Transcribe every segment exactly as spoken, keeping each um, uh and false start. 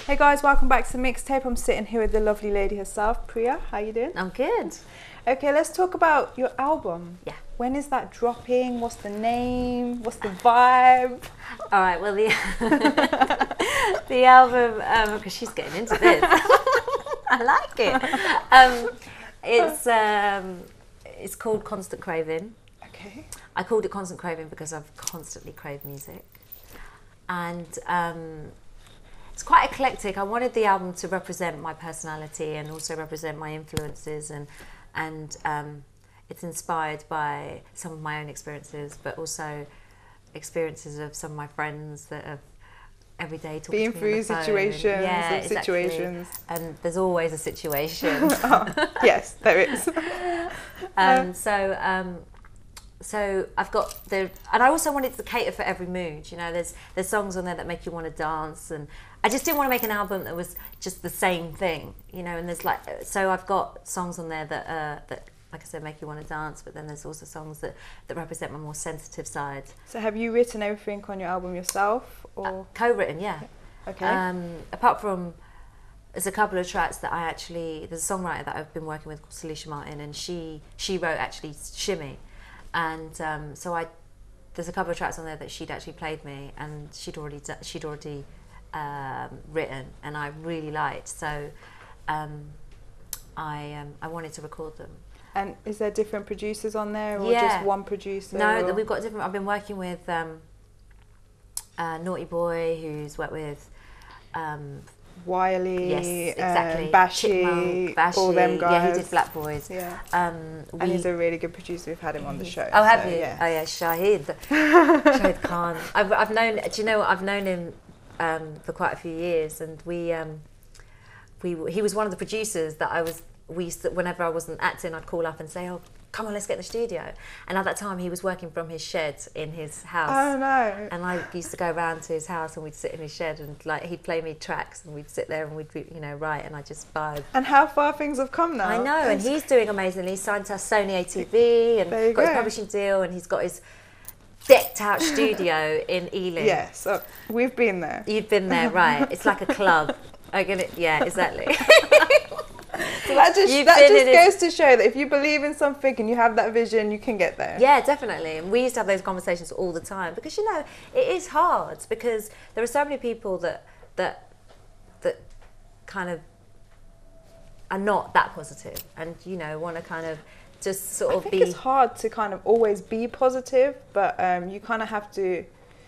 Hey guys, welcome back to Mixtape. I'm sitting here with the lovely lady herself, Preeya. How you doing? I'm good. Okay, let's talk about your album. Yeah. When is that dropping? What's the name? What's the vibe? All right, well, the the album, because um, she's getting into this. I like it. Um, it's, um, it's called Constant Craving. Okay. I called it Constant Craving because I've constantly craved music. And um, it's quite eclectic. I wanted the album to represent my personality and also represent my influences, and and um, it's inspired by some of my own experiences, but also experiences of some of my friends that have every day talked Being to me through on the phone. situations yeah, and exactly. situations. And there's always a situation. Oh, yes, there is. um, so. Um, So I've got the, and I also wanted to cater for every mood. You know, there's there's songs on there that make you want to dance, and I just didn't want to make an album that was just the same thing. You know, and there's like, so I've got songs on there that uh, that, like I said, make you want to dance. But then there's also songs that that represent my more sensitive side. So have you written everything on your album yourself, or uh, co-written? Yeah. Okay. Um, apart from, there's a couple of tracks that I actually, there's a songwriter that I've been working with called Salisha Martin, and she she wrote actually Shimmy. And um, so I, there's a couple of tracks on there that she'd actually played me, and she'd already she'd already um, written, and I really liked. So um, I um, I wanted to record them. And is there different producers on there, or Yeah. just one producer? No, or? we've got different. I've been working with um, uh, Naughty Boy, who's worked with. Um, Wiley, yes, exactly. um, Bashi, Chipmunk, Bashi, all them guys. Yeah, he did Black Boys. Yeah. Um, and we, he's a really good producer. We've had him on the show. Oh, have so, you? Yeah. Oh, yeah, Shahid. Shahid Khan. I've, I've known. Do you know what? I've known him um, for quite a few years, and we, um, we, he was one of the producers that I was. We used to, whenever I wasn't acting, I'd call up and say, "Oh, come on, let's get in the studio." And at that time, he was working from his shed in his house. Oh no! And I used to go around to his house, and we'd sit in his shed, and like he'd play me tracks, and we'd sit there and we'd, you know, write, and I just vibe. And how far things have come now. I know, and he's doing amazingly. He's signed to Sony A T V and got go. his publishing deal, and he's got his decked out studio in Ealing. Yeah, so we've been there. You've been there, right? It's like a club. I'm gonna, yeah, exactly. So that just, You've that been just in goes his- to show that if you believe in something and you have that vision, you can get there. Yeah, definitely. And we used to have those conversations all the time, because you know it is hard, because there are so many people that that that kind of are not that positive, and you know want to kind of just sort I of think be. it's hard to kind of always be positive, but um, you kind of have to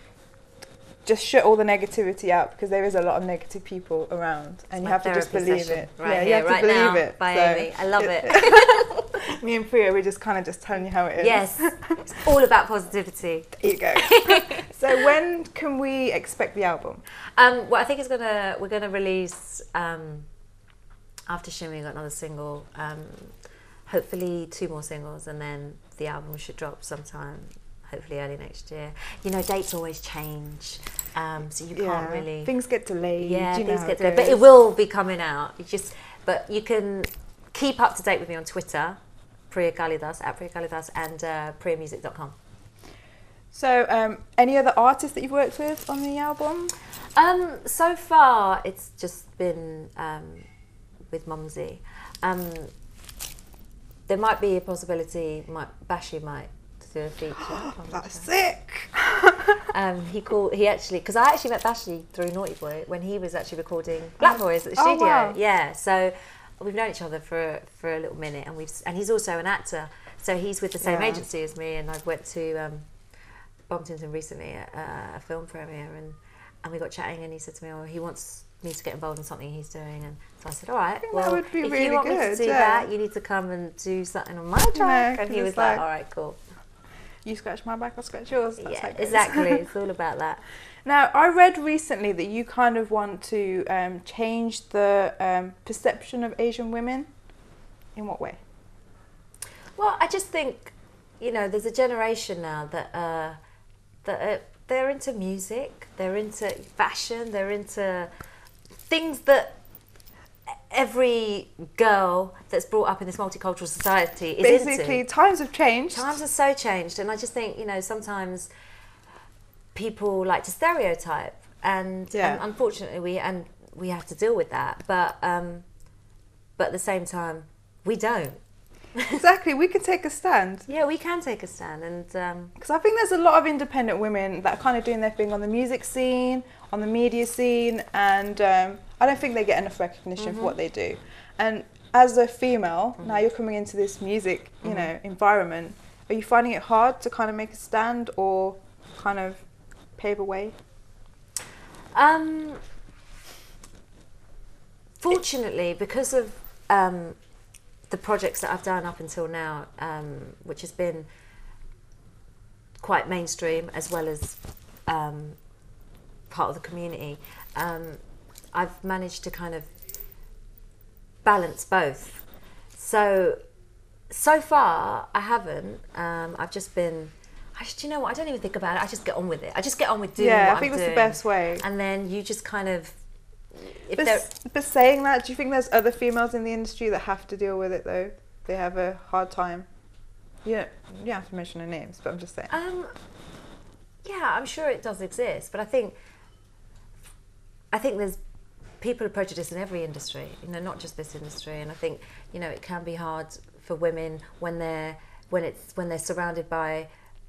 just shut all the negativity out, because there is a lot of negative people around, and you my have to just therapy believe session it. right yeah, you here, have to right believe now, it. by So Amy. I love it. Me and Preeya, we're just kind of just telling you how it is. Yes, it's all about positivity. There you go. So when can we expect the album? Um, well, I think it's gonna we're gonna release um, after Shimmy. We got another single. Um, hopefully, two more singles, and then the album should drop sometime. Hopefully, early next year. You know, dates always change, um, so you Yeah, can't really. things get delayed. Yeah, you know things how get it delayed, but goes. it will be coming out. You just, but you can keep up to date with me on Twitter, Preeya Kalidas at Preeya Kalidas, and uh, preeya music dot com. So, um, any other artists that you've worked with on the album? Um, so far, it's just been um, with Mumsy. Um, there might be a possibility, might, Bashi might do a feature. on That's it. sick. Um, he called. He actually, because I actually met Bashi through Naughty Boy when he was actually recording Black Boys at the Oh, studio. wow. Yeah, so we've known each other for for a little minute, and we've and he's also an actor, so he's with the same Yeah. agency as me, and I went to um, bumped into him recently at uh, a film premiere, and and we got chatting, and he said to me, "Oh, he wants me to get involved in something he's doing," and so I said, "All right, think well, that would be if really you want me to good, do yeah. that, you need to come and do something on my track." Yeah, and he 'cause was it's like, like- "All right, cool." You scratch my back, I'll scratch yours. That's how Yeah, it goes. exactly. It's all about that. Now, I read recently that you kind of want to um, change the um, perception of Asian women. In what way? Well, I just think, you know, there's a generation now that uh, that uh, they're into music, they're into fashion, they're into things that every girl that's brought up in this multicultural society is Basically, into. times have changed. Times have so changed, and I just think, you know, sometimes people like to stereotype, and, Yeah. and unfortunately we and we have to deal with that. But um, but at the same time, we don't. Exactly, we can take a stand. Yeah, we can take a stand, and because um, I think there's a lot of independent women that are kind of doing their thing on the music scene, on the media scene, and um, I don't think they get enough recognition mm-hmm. for what they do. And as a female, mm-hmm. now you're coming into this music, you mm-hmm. know, environment. Are you finding it hard to kind of make a stand or kind of pave a way? Um, fortunately, because of um, the projects that I've done up until now, um, which has been quite mainstream as well as um, part of the community, um, I've managed to kind of balance both. So, so far I haven't. Um, I've just been, I just, you know what, I don't even think about it. I just get on with it. I just get on with doing yeah, what I think I'm that's doing. the best way. And then you just kind of, if but, but saying that, do you think there's other females in the industry that have to deal with it though? They have a hard time. You don't, you don't have to mention their names, but I'm just saying. Um, yeah, I'm sure it does exist, but I think I think there's people are prejudiced in every industry, you know, not just this industry. And I think, you know, it can be hard for women when they're when it's when they're surrounded by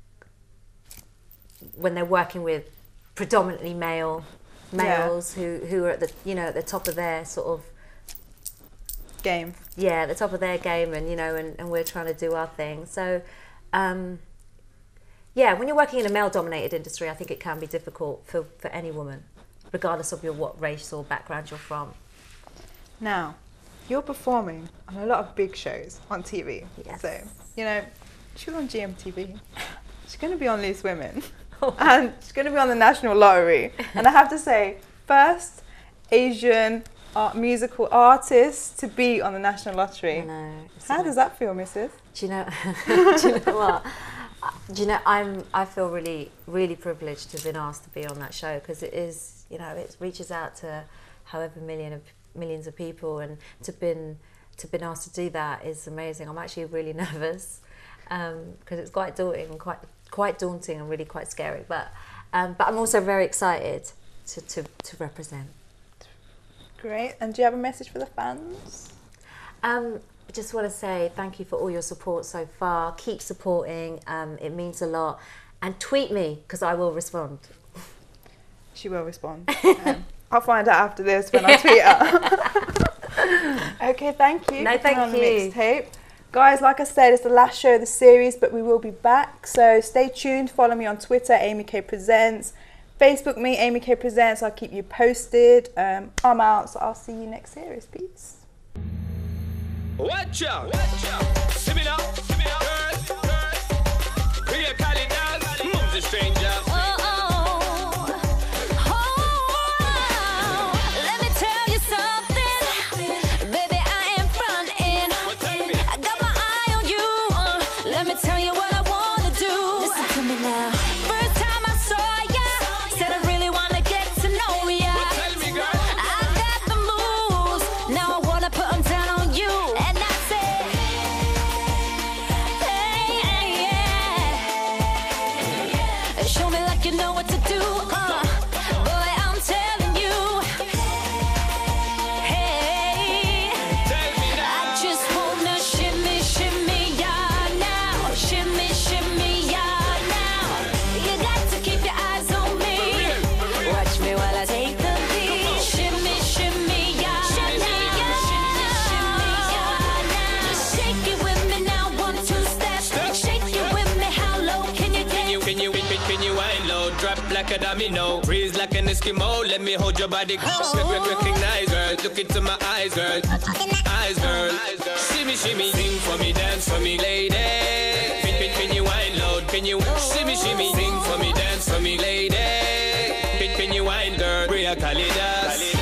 when they're working with predominantly male males yeah. who who are at the you know at the top of their sort of game. Yeah, at the top of their game, and you know, and, and we're trying to do our thing. So, um, yeah, when you're working in a male-dominated industry, I think it can be difficult for, for any woman, regardless of your what race or background you're from. Now, you're performing on a lot of big shows on T V. Yes. So, you know, she was on G M T V. She's going to be on Loose Women. And she's going to be on the National Lottery. And I have to say, first Asian art, musical artist to be on the National Lottery. I know. How does that feel, Missus? Do you know? do you know what? Do you know? I'm. I feel really, really privileged to have been asked to be on that show, because it is, you know, it reaches out to however million of millions of people, and to been to been asked to do that is amazing. I'm actually really nervous because um, it's quite daunting and quite quite daunting and really quite scary. But um, but I'm also very excited to to to represent. Great. And do you have a message for the fans? Um, I just want to say thank you for all your support so far. Keep supporting. Um, it means a lot. And tweet me, because I will respond. She will respond. um, I'll find out after this when I tweet her. Okay, thank you. No, thank on you. The Mixtape. Guys, like I said, it's the last show of the series, but we will be back. So stay tuned. Follow me on Twitter, Amy K Presents. Facebook me, Amy K Presents. I'll keep you posted. Um, I'm out, so I'll see you next series. Peace. Watch out! Watch out! Shimmy now, shimmy now, girl, girl. Preeya Kalidas, moves a stranger. Oh, oh, oh, let me tell you something, baby. I am front end. I got my eye on you. Uh, let me tell you what I wanna do. Listen to me now. First time I saw ya, said I really wanna get to know ya. Well, tell me, girl. I got the moves. Now I wanna put 'em down on you. And I say, hey, yeah. Show me like you know what to do. Uh, boy, I'm telling you. Hey, Tell me now. I just wanna shimmy, shimmy, yeah, now. Shimmy, shimmy, yeah, now. You got to keep your eyes on me. Watch me while I take the lead. Shimmy, shimmy, yeah, now. Shimmy, yeah, now. Shake it with me now, one, two step. Shake it with me, how low can you Can you, get? can you, can, can you wind low? Drop like a domino. Breeze like an Eskimo. Let me hold your body. Rec- recognize, girl. Look into my eyes, girl. Eyes, girl. Shimmy, shimmy. Sing for me, dance for me, lady. Can, can, can you wind low? Can you shimmy, shimmy? Sing for me, dance for me, lady. Can, can you wind, girl? Preeya Kalidas.